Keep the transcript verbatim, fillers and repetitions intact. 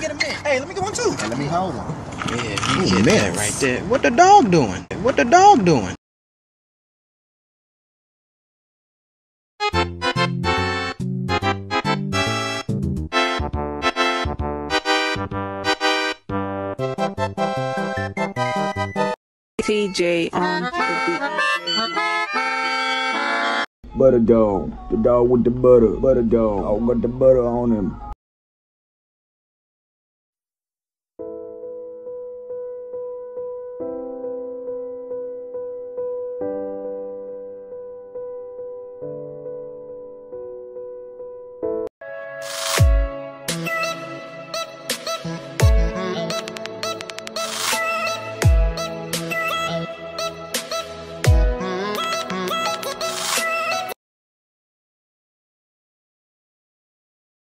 get a mint. Hey, let me get one too. Hey, let me hold one. Yeah, you get that right there. What the dog doing? What the dog doing? T J on the beat. Butter dog, the dog with the butter, butter dog. I got the butter on him.